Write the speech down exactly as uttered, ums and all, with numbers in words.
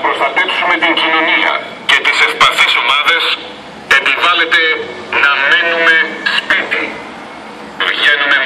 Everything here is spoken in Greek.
προστατεύσουμε την κοινωνία και τις ευπαθείς ομάδες, επιβάλλεται να μένουμε σπίτι. Βγαίνουμε